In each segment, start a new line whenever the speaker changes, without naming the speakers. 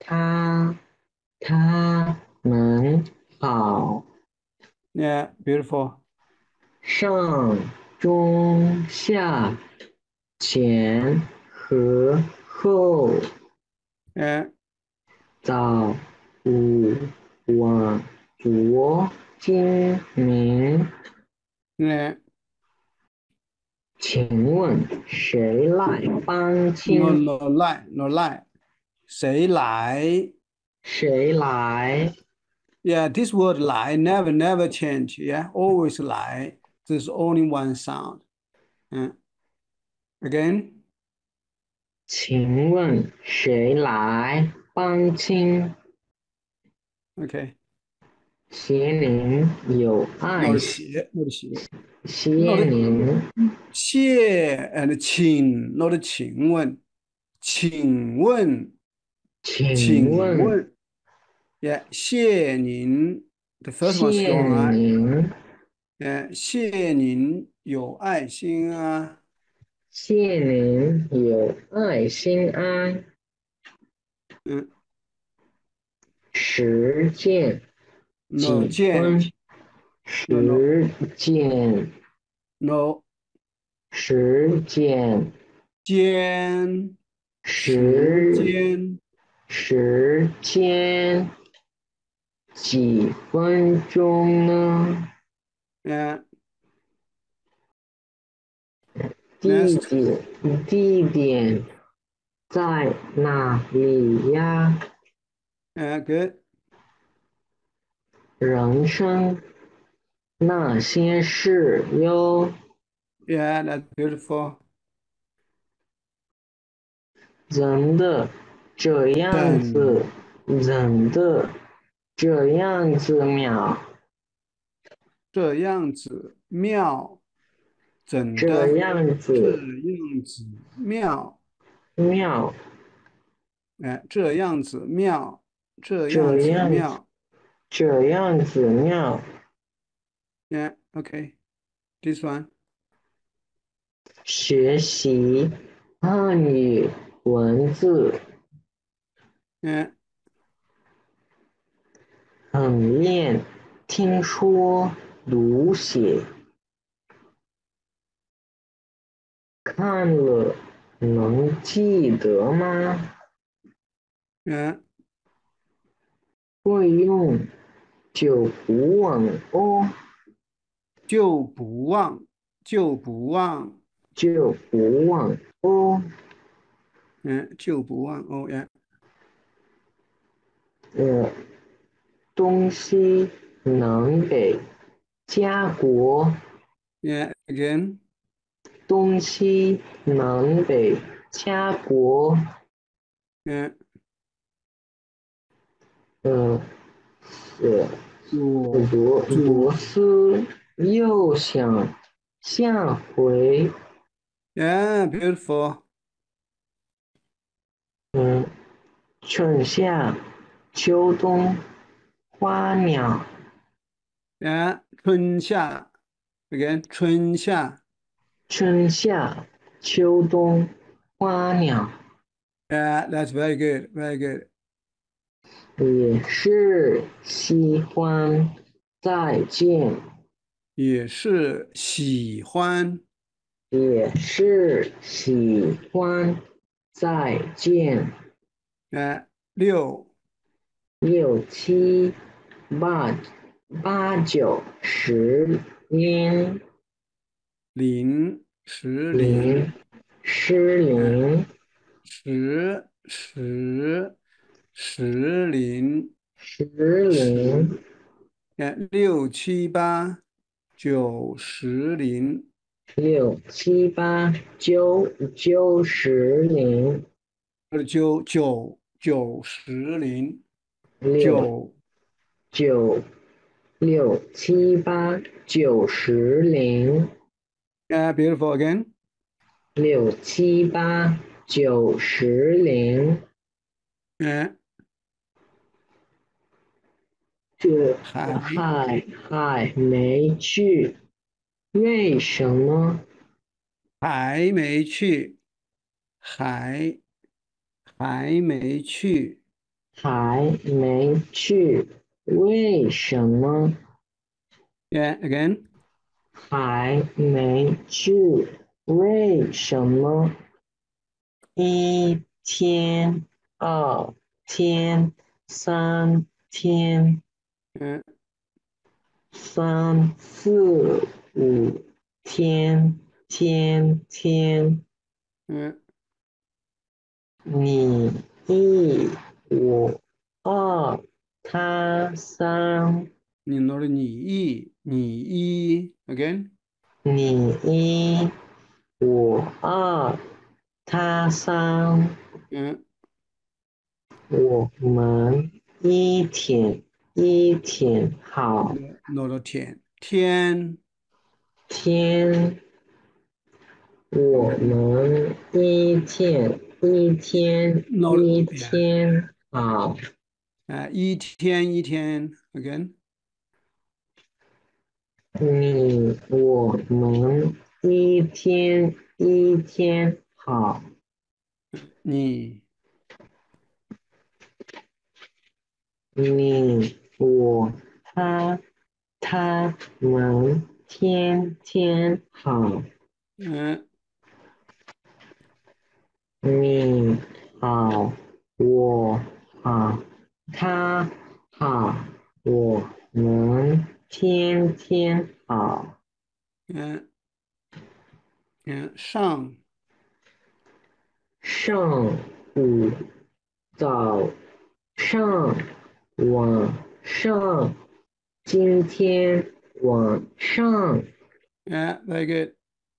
他们好。
Yeah, beautiful.
上、中、下、前和后，
Yeah,
早、午、晚、昨、今、明。
yeah.
请问谁来帮
No,
亲？
no lie, no lie. 谁来
谁来？
Yeah, this word lie never change. Yeah, always lie. There's only one sound. Again,
请问谁来帮亲？
okay.
邪灵有爱
Not
心，
写 not 写
邪
not
灵，
谢 and 请 not 请问，请问，
请问
请问，Yeah，谢您，the first one
谢
strong 啊，
您，
谢您有爱心啊，
谢您有爱心啊！
嗯
时间
，no
几
见
分？
，no no
时间
no
时间
间，时
时
间，
时间几分钟呢？
嗯
地
，next，
点地点在哪里呀？
good，
人生那些事哟，
yeah that's beautiful，
人的这样子，
等
人的这样子妙，
这样子妙，怎
这
的这
样子
样子妙，
妙，
这样子妙，这样
这样子
子妙，
这样子妙。
yeah，okay，this one，
学习汉语文字
嗯
很练，听说读写看了能记得吗？
嗯，
会用就不忘哦，
就不忘，就不忘，
就不忘哦。
就不忘哦呀，
呃，东西能给家国，
again，
东西能给家国。
嗯，
呃，是
左
左
左
思右想，下回
，yeah，beautiful，
嗯，春夏秋冬花鸟，
春夏，again，春夏
春夏秋冬花鸟
，that's very good，very good，
也是喜欢再见，
也是喜欢，
也是喜欢再见。
六
六七八九十
十
零失
嗯，
灵
十零
失
十，
灵
六七八九十零，
六七八九十零
九十零
六
九
九六七八九十零
，beautiful again，
六七八九十零，
嗯，
这
还
还没去，为什么？
还没去，还还没去，
还没去，为什么
Yeah, again.
还没去？为什么一天、二天、三天、
Yeah,
三四五天、天？
yeah.
你一我二他三，
你拿了你一 again.
你一我二他三，
Yeah,
我们一天好
拿了天
天，我
，again.
们
拿了
一
，yeah.
天好，
一天，again.
我们一天好。
你
你我他们天好，
嗯，
你好，我好，他好，我们天好。
嗯，上
上午早上晚上，今天晚上。
very good.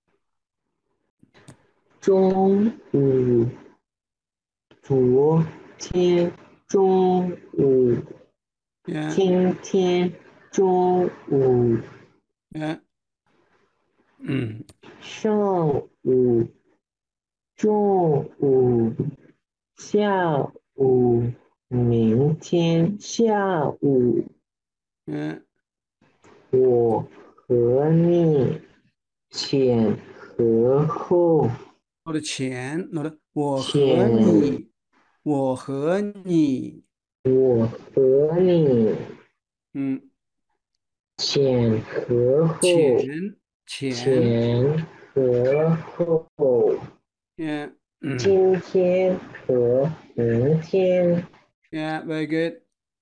中午，昨天中午，
Yeah,
今天中午，
yeah. 嗯
上午，中午，下午，明天下午，
嗯，
我和你前和后，
我的钱，我的我和
前
你，我和你，
我和你
嗯，
前和后。
钱
前和后，
，yeah,
今天和明天，
yeah, very good.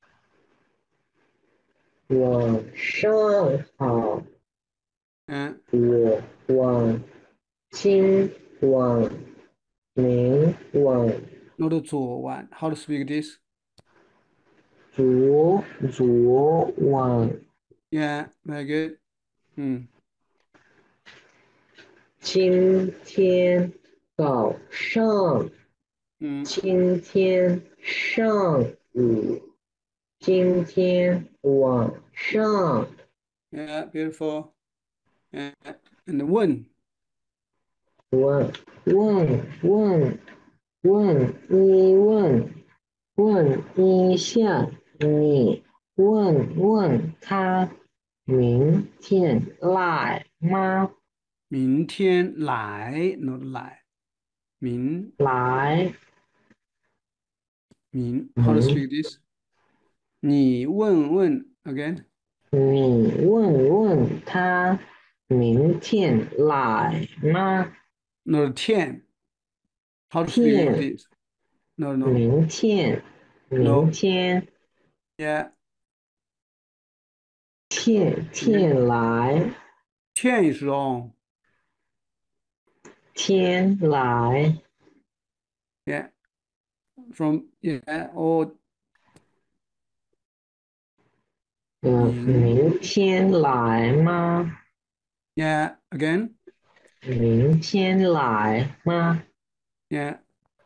晚上好，
嗯，
晚今晚明晚
我的昨晚，how to speak this?
昨晚
Yeah, very good. 嗯
今天早上，
嗯
今天上午，今天晚上。
，yeah, beautiful. Yeah, and 问，
问问一下，你问他明天来吗？
明天来，not 来，明
来，
how to
明
speak this? 你问，again,
你问他明天来吗？
not 天，how to speak
天，
this? No, no,
明天，明
no.
天，
Yeah,
天
again.
来，
天 is wrong.
天来。
Yeah, from yeah or 明
明天来吗？
yeah again.
明天来吗？
Yeah,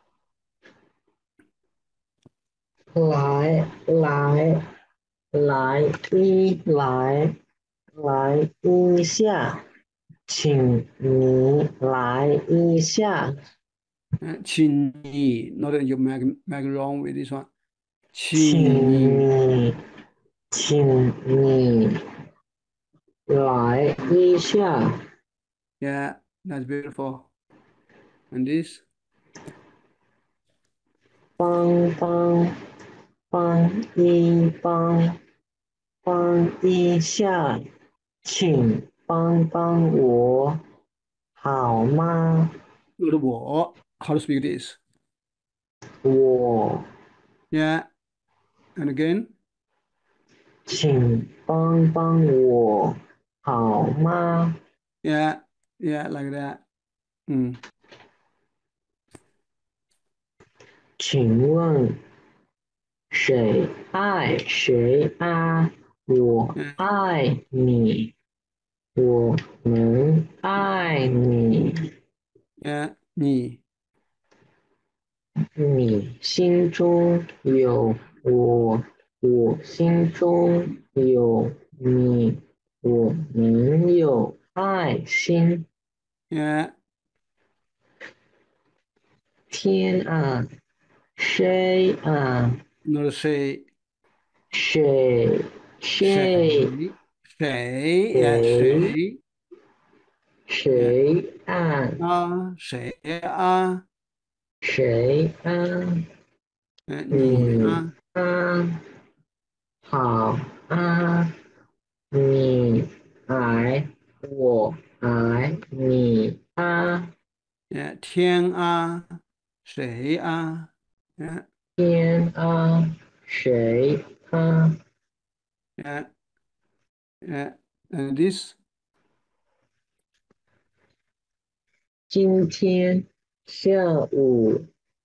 来来一下，请你来一下，
请你 not that you make wrong with this one. 请
请
你
你请你来一下，
yeah, that's beautiful. And this
帮帮一下，请帮帮我，好吗？
Not 我 how to speak this?
我
Yeah, and again.
请帮帮我，好吗？
Yeah, yeah, like that.
请问谁爱谁啊？我
嗯
爱你，我们爱你。
你
你心中有我，我心中有你，我们有爱心。
yeah,
天啊，谁啊，
那谁
谁谁
谁谁呀
谁
谁呀
谁啊，
谁啊
谁啊，
你
你
啊
啊，好啊，你爱我爱你啊，
天啊谁啊呀
天啊，谁啊？
呀this
今天下午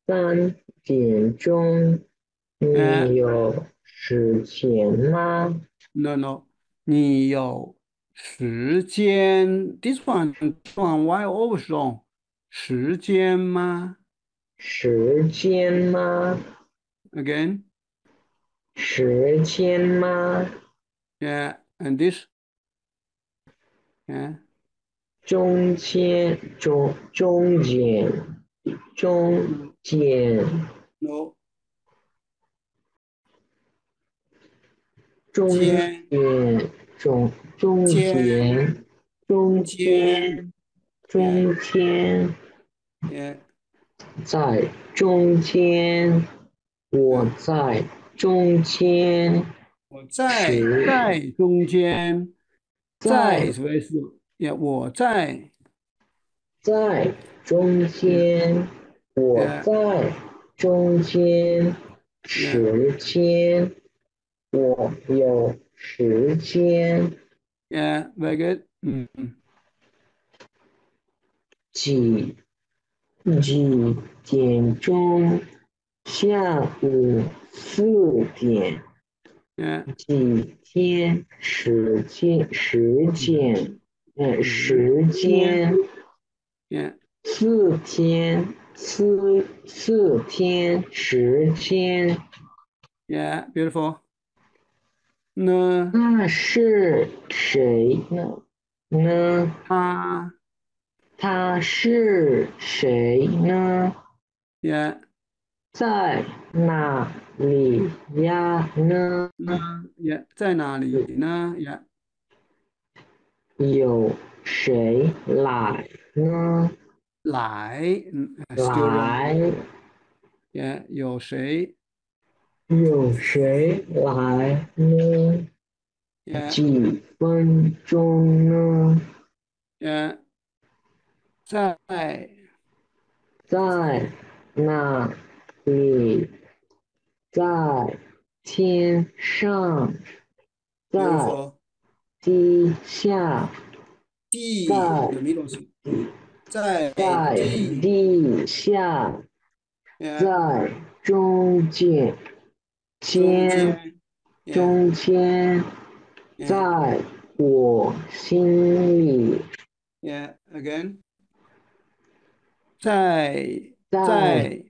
3点钟，你
呀
有时间吗？
no no 你有时间 this one why always wrong 时间吗
时间吗？
？Again
时间吗？
yeah and this yeah
中间
no no
中
间
间中中
间
间中间
间，yeah
中间，
yeah
在中间，我
嗯，
在中间，
我在
时
在中间，在
在
什么意思？yeah 我在
在中
，yeah
间，我
yeah
在中间，
yeah
时间，我有时间，
yeah very good，
几几点钟？下午4点。
yeah
几天时间，
时
时
间
间
，yeah
四天时间，
yeah beautiful，呢
那是谁呢？呢，
他
他是谁呢？
，yeah
在哪里呀？呢？
呢，yeah 在哪里呢？yeah
有谁来呢？
来still wrong，
来，
yeah 有谁
有谁来呢？
？yeah
几分钟呢？
yeah 在
在哪里？在天上，在
beautiful。
地下，在
地有没东西？在
在
地，
地下，
呀，
在中间，
中
间
间，呀，
中间，
呀，
在我心里，
呀，again，在
在
在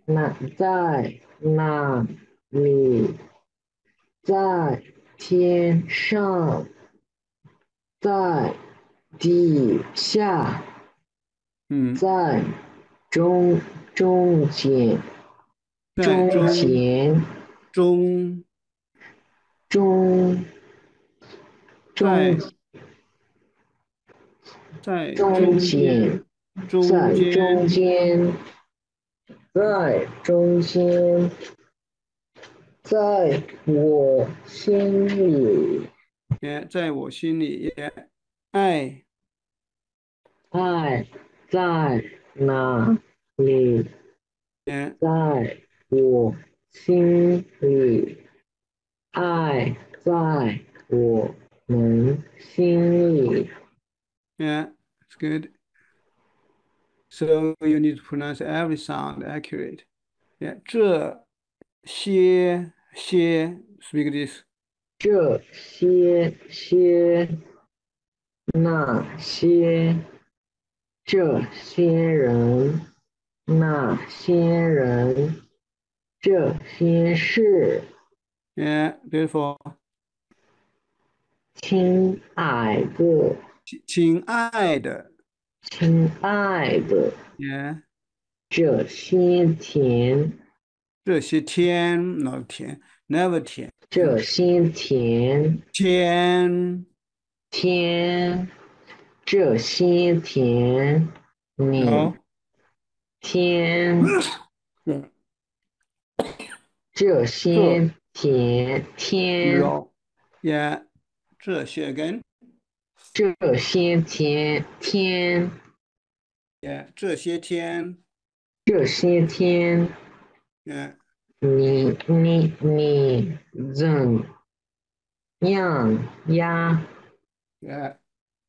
哪里？在天上，在地下，
嗯，
在中中间
在
中间
中
中中
在在
中
中
间，
间中
在中
间，
间，在中间， 在我心里，
也在我心里也爱
爱在哪里？
也
在我心里，爱在我们心里。
yeah, it's good. So you need to pronounce every sound accurate. Yeah, 这些 speak this.
这些那些这些人那些人这些事，
Yeah, beautiful.
亲爱的，
亲爱的
亲爱的，
，yeah,
这些天，
这些天，no 天，never 天，
这些天
天
天，这些天，你
，no，
天，
嗯，
这
这
些天，
no，yeah，这些根
这些天，
，yeah，这些天
这些天，
，yeah，
你怎样呀？
yeah，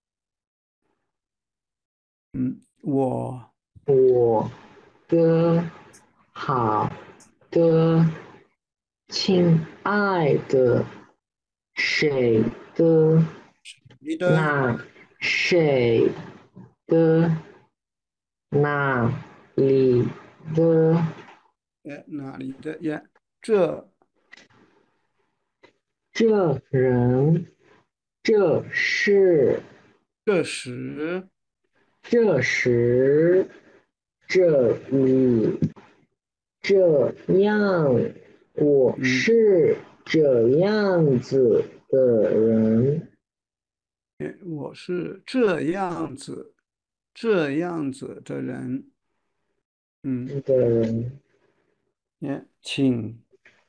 嗯，我
我的好的亲爱的，谁的
你的，
那谁的那里的
哪里的，yeah，这
这人这事
这时，
这时这里这样，我
嗯，
是这样子的人
我是这样子的人，嗯，
的人，
请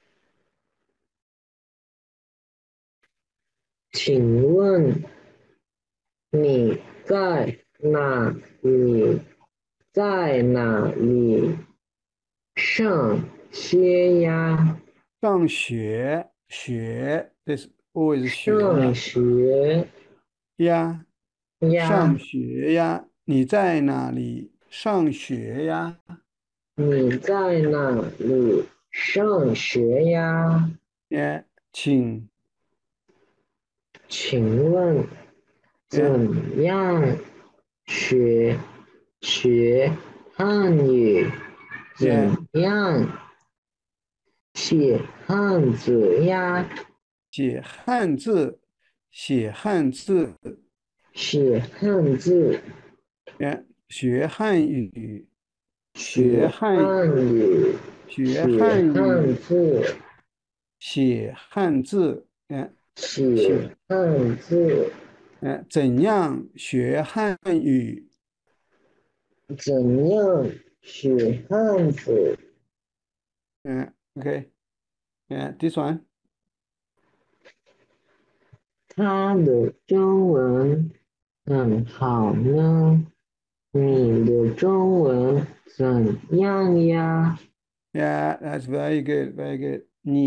请问你在哪里？在哪里上学呀？
上学，this always 学
上
呀
学
呀，上
呀？
学呀，你在哪里上学呀？
你在哪里上学呀？
耶，请
请问
耶
怎样学学汉语？
耶，
怎样写汉字呀？
写汉字，写汉字，
写汉字，
耶，学汉语，学
写
汉
汉语，
学
写
汉语，
汉字，
写汉字，
写
写
汉字，
怎样学汉语？
怎样写汉字？
OK，this one，
他的中文很好呢，你的中文怎样呀？
that's very good, very good。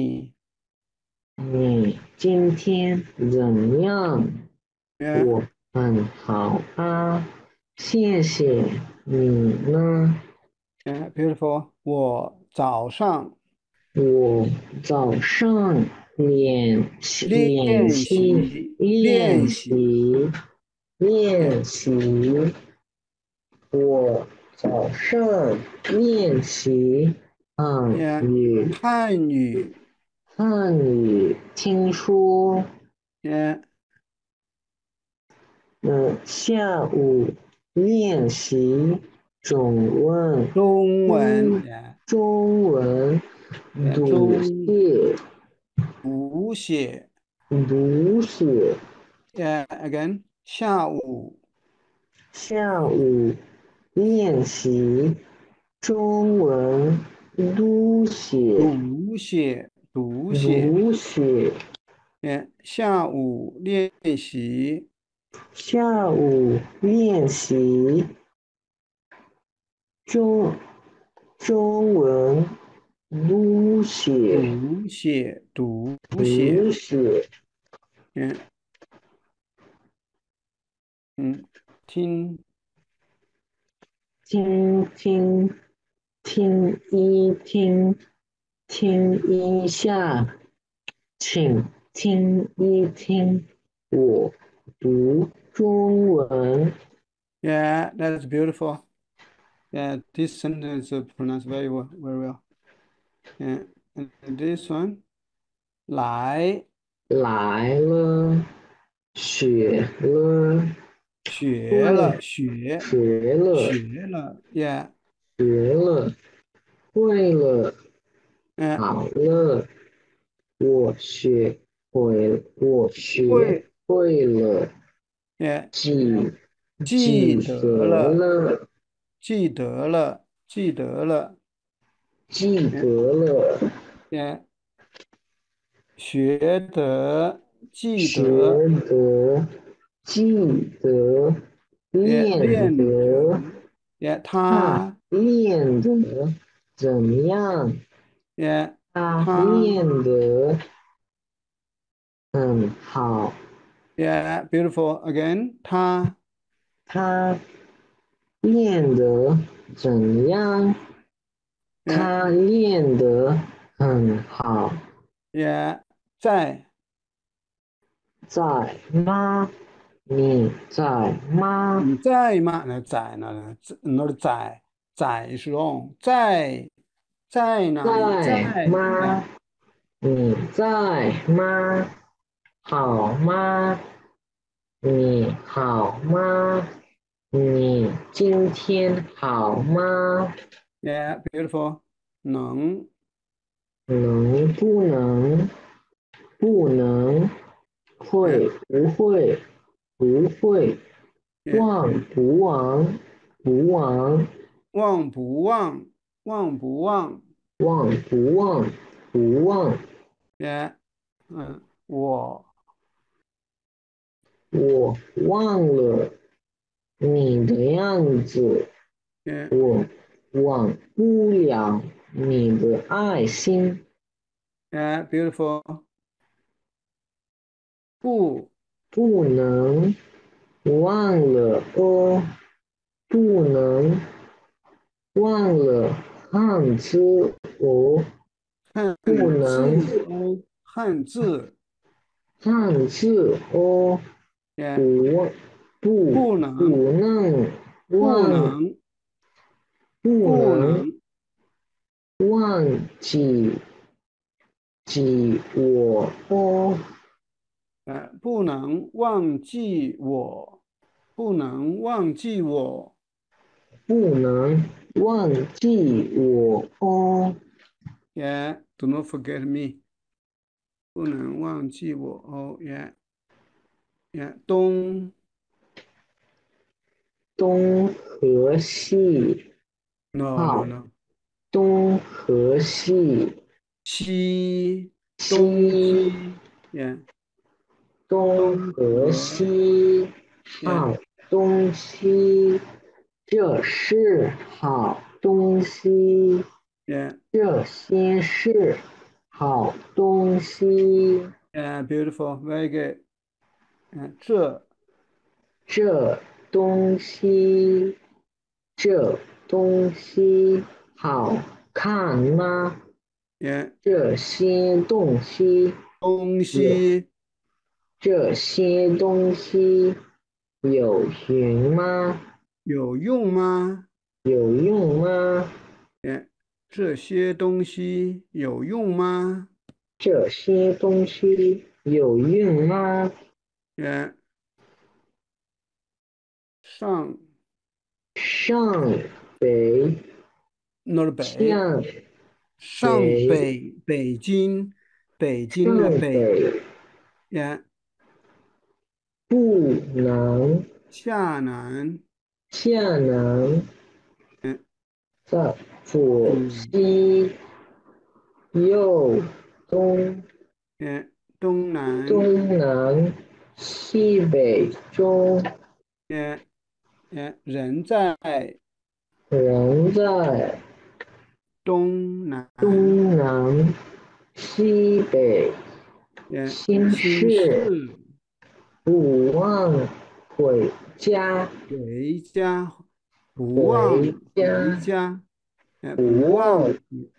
你今天怎样？
yeah,
我很好啊，谢谢你呢。
beautiful。我早上
我早上练习练
练
习
习
练
练习，
习
呃
练习，我早上练习汉语
汉语，
汉语听说，
呃
下午练习中文
中文，
读中文读写
读写，
读写。
again，下午
下午练习中文读写，
读写读写，
读写，
下午练习
下午练习中中文读写，
读写，
读写，
嗯嗯，听
听听听一听，听一下，请听一听我读中文。
，Yeah, that's beautiful. Yeah, this sentence is pronounced very well, very well. Yeah, and this one, 来
来了，雪了，
学了，
会
学
学了，
学了，Yeah，
学了，会了，
嗯，
好了，我学
会
会了，
，Yeah，
记
记
记得
得了，
了，
记得了，记得了，
记得
嗯
了，
，Yeah，学得，记
学
得，
得，记得，练
练
得，
得，Yeah，
他
他
练得怎么样？
，Yeah，
他
他
练得很好，
，Yeah，beautiful again，他
他练得怎么样？
，Yeah，
他练得很好，
Yeah，在
在吗？你在吗？
你在吗？那在呢？那在是用在哪里？在
在吗？你在吗？好吗？你好吗？你今天好吗？
beautiful，能
能不能？不能？
，yeah，
会不会？不会？
yeah，
忘不忘？不忘？
忘不忘？忘不忘
忘不忘？不忘？
？yeah，我
我忘了你的样子，
，yeah，
我忘不了你的爱心。
beautiful，不
不能忘了哦，不能忘了汉字哦，
汉
不能
字哦，汉字
汉字哦，
，yeah，
不忘不
不能
不能
不
忘
能
不能
不能
忘记我哦，
不能忘记我，不能忘记我。
不能忘记我哦，
Yeah, do not forget me，不能忘记我哦。Yeah，
东和西
，no no
好，
no，
东和西
西，东
西。
西，Yeah，
东
东
和
和
西，
，Yeah，
好东西，这是好东西，
Yeah，
这些是好东西，
Beautiful，very good。这
这东西，这东西好看吗？
，Yeah，
这些东西
东
有，
西
这些东西有用吗？
有用吗
有用吗？
？Yeah，这些东西有用吗
这些东西有用吗？
？Yeah，上
上北
，not 北，
向
上
北，
北，北京，北京的
上
北
北
，Yeah，
不能
下南，
下南，
嗯，
在左
左
西右东
东南，
东南西北中，
人在
人在
东南，
东南西北，心
心事
事不忘回家，
回家，不
回
忘回
家
家，
不
不忘
忘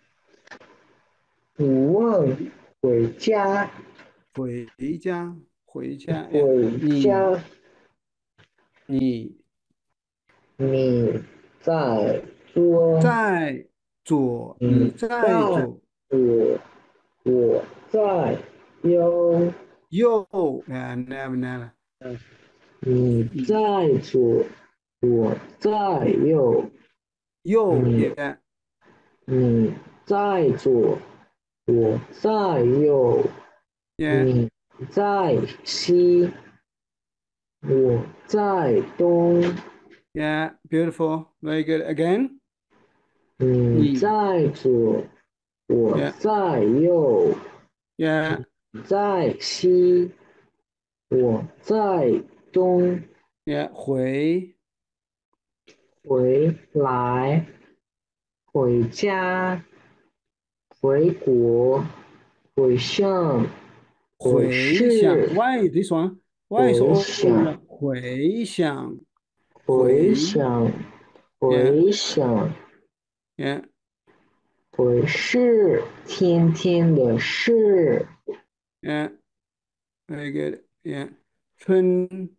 不忘回家，
回家，回家，
回
你
家。
你
你在做，
在左，你
你
在
在
左，
我，我在右，
右，never never，
你
你
在左，我在右，
右，
你你在左，我在右，
yeah,
你在西，我在东，
yeah, beautiful, very good. Again，
你
你
在左，我
，yeah,
在右，
yeah,
你在西，我在东。
yeah，
回来，回家，回国，回乡，回
回想
市，
，why this one? Why so
回
old?
想，
回想，
回
回
想，
，yeah,
回想，
yeah,
回事，天天的事，
yeah, very good, yeah，春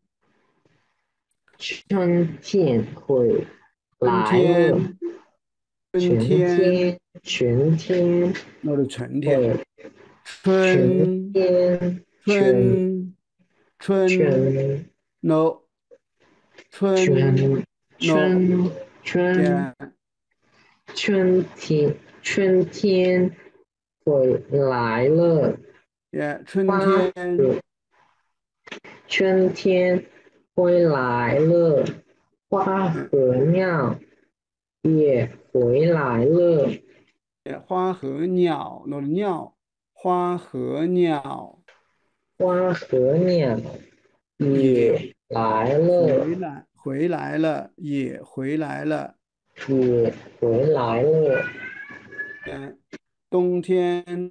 春天会
春
来了，
天，春
春
天，
天，春天
那是春天，
会，春
春
天，春
春春
春
，no，春
春
，no，
春春
yeah，
春天，春天回来了，
yeah，春
花
天，
和春天回来了，花
嗯，
和鸟也回来了，
花和鸟，那个鸟，花和鸟
花和鸟
也
也来了，
回来了，也回来了。
也回来了。
嗯，冬天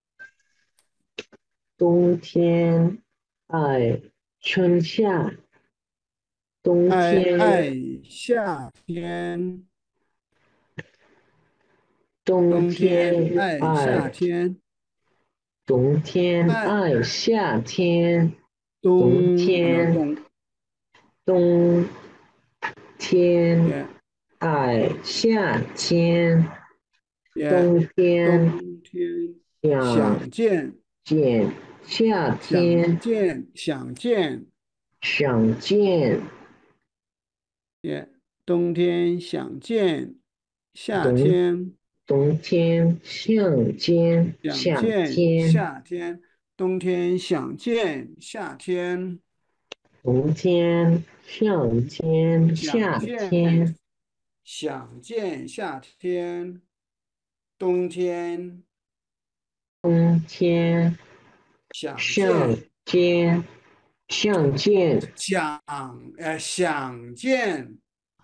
冬天爱春夏，冬天
爱夏天，
冬
冬天
天
爱夏
爱
天，
冬天
爱
爱夏天，冬
冬，no
天
冬，
冬天
也
爱夏天，
也
冬天
冬天
想
想见
见夏
想
天，
见想见，
想见
也冬天想见夏
冬
天。
冬天想见
想
夏
见
天，
夏天，冬天想见夏天，
冬天想见
想
夏
见
天，
想见夏天，冬天
冬天
想
想
见
见想见
想想见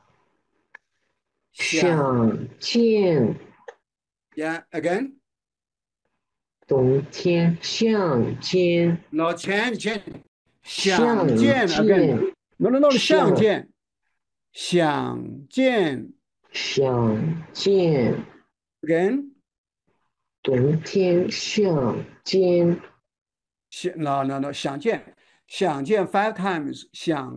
想
想见。
yeah again，
冬天想见，
老钱想
想
见 again，
见，
no no no 相
想
见想见
想见，
again，
冬天想见，
no no no 想见 five times，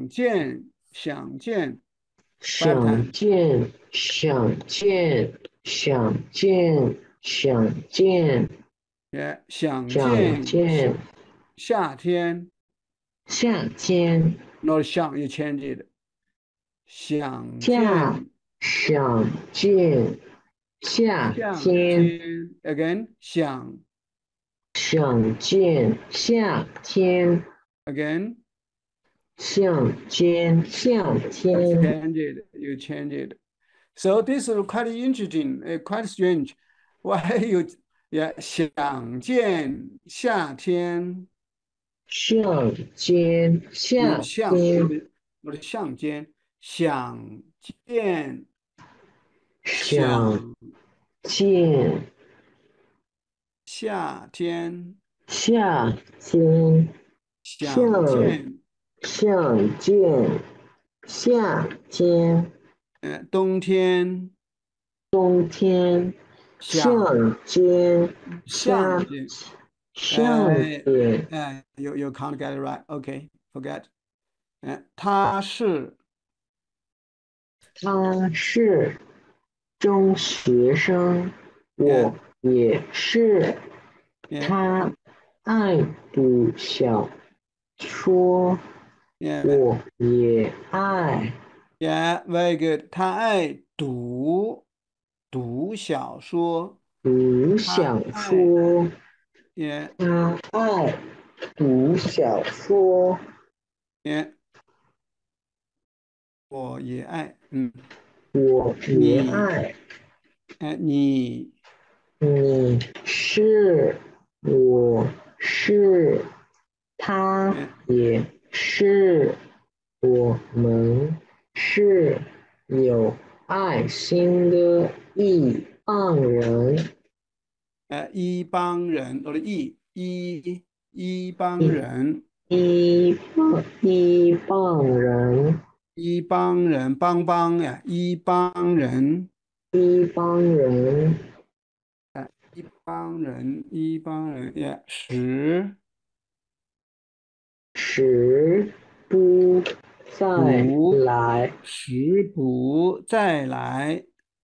想见 five
想
times。
见，想见，想见，想见，
也想
想
见
见，
夏天，
夏天，
那想也牵着的，想
夏，
见
想见，夏
夏
天，
天，again 想
想见，夏天，
again
想见，夏天。
牵着的，有牵着的。So this is quite interesting, quite strange. Why you? 也想见夏天。
相间，
not
夏
相
天，
，not 相间，想见
想
想
见，
夏天，
夏天，
想
相
见
相见，夏天，
冬天，
冬天，
想
相间，夏
相见。
相见，
you can't get it right. OK, forget. 他是
他是中学生，
，yeah
我也是。
yeah
他爱读小说，
yeah
我也爱
yeah very good. 他爱读小说，
读
他
小
爱
说。
yeah
他爱读小说，
yeah 我也爱，
我也
你
爱。
你
你是，我是，他
嗯
也是，我们是有爱心的一帮人，
一帮人，我的一帮
一
人，
一帮人，
帮呀，一帮人，
一帮人，
一帮人呀，
时不再
不
来，
不再来，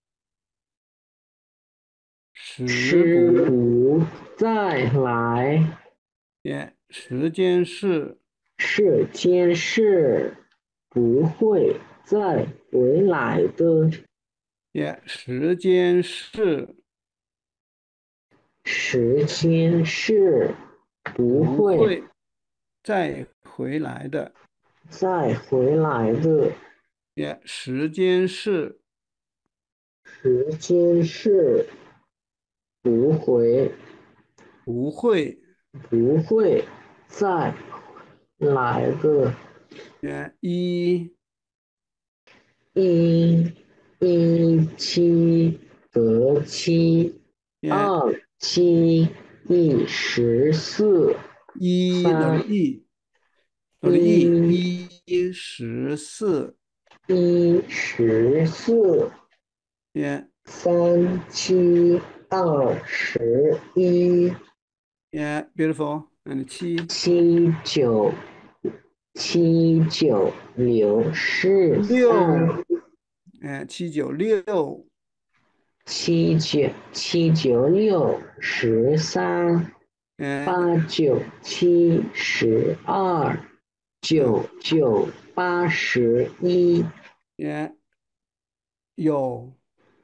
时
时
不
不再来。
也时间是
这件事不会再回来的，
也时间是
时间是不会
不会再回来的，
再回来的，
也时间是
时间是不会
不会
不会再来的。
也
一七得七，
也
二七一14，
我的
三一
14
14，
也
3721，
也 beautiful，
七九六四
六
三，
796
79613，89712，9981，
也有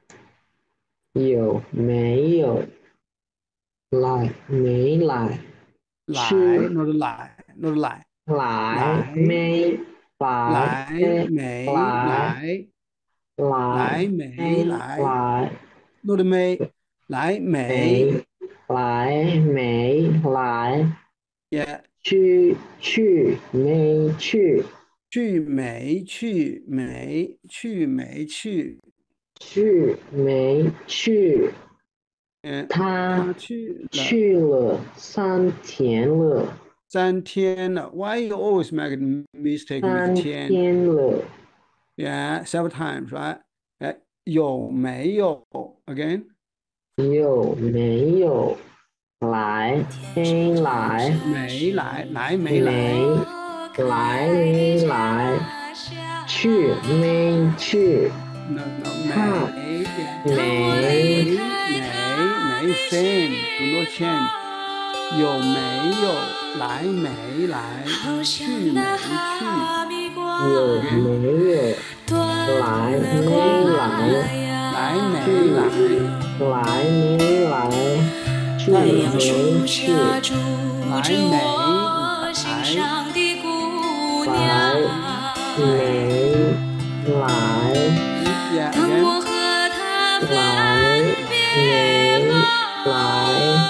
有没有来没来？
来
去
not 来 not 来
来
来
没来？
来
没
没
来
来来
来
没
没
来
来？
，not 没来没
没来没来？
也
去没去？
去没去没去，
去没去？他
他去了
去了3天了，
3天了。Why you always make a mistake with
三
天
天了，
？Yeah, several times, right? 有没有？Again，
有没有来？没来？
没来，来没来
没来没来？去没去？
？No no，
看没
没 same，do not change。有没有来没来？去没去
有
？Again，
没有来没来？
来没
去
来？
来没来？去
太阳
没
树
去？
下住来没来？
来没来？
Yeah，again，
来没来？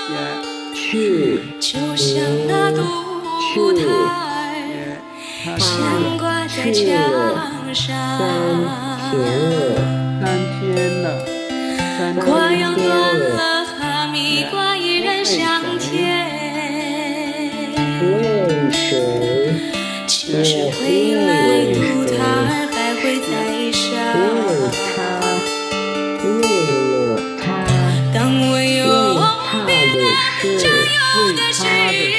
去
就像那烛台，悬挂在墙上。
3天了，
瓜要断了，哈密瓜依然香甜。
为谁？
其实回来路它还会再上。
为了他，
当我有病了、加油的时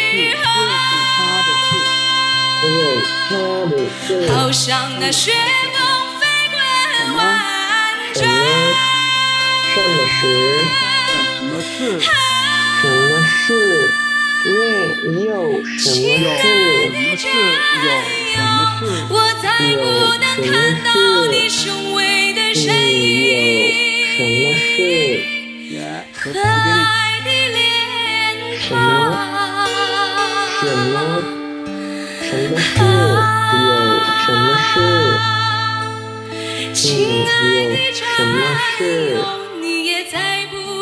候，好像那旋风飞滚万丈。
什么事？有什么事？
我再不能看到你雄伟的身影。和爱的脸庞。亲爱的，这么久，你也再不